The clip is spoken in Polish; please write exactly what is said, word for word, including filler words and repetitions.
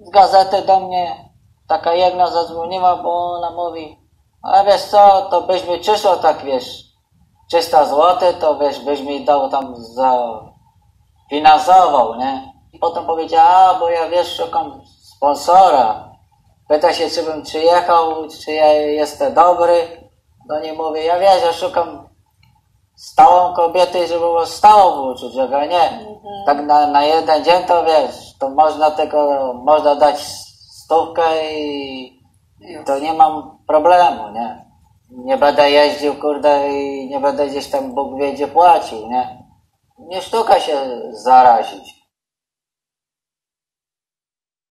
z gazety do mnie taka jedna zadzwoniła, bo ona mówi, a wiesz co, to byś mi przyszło tak, wiesz, trzysta złotych, to wiesz, byś mi dał tam za finansował, nie? I potem powiedziała, a bo ja wiesz, szukam sponsora. Pyta się, czy bym przyjechał, czy ja jestem dobry. Do niej mówię, ja wiesz, ja szukam stałą kobietę, żeby było stało w uczuciach, a nie. Mhm. Tak na, na jeden dzień to wiesz, to można tylko, można dać stówkę i to nie mam problemu, nie? Nie będę jeździł, kurde, i nie będę gdzieś tam Bóg wie gdzie płacił, nie? Nie sztuka się zarazić.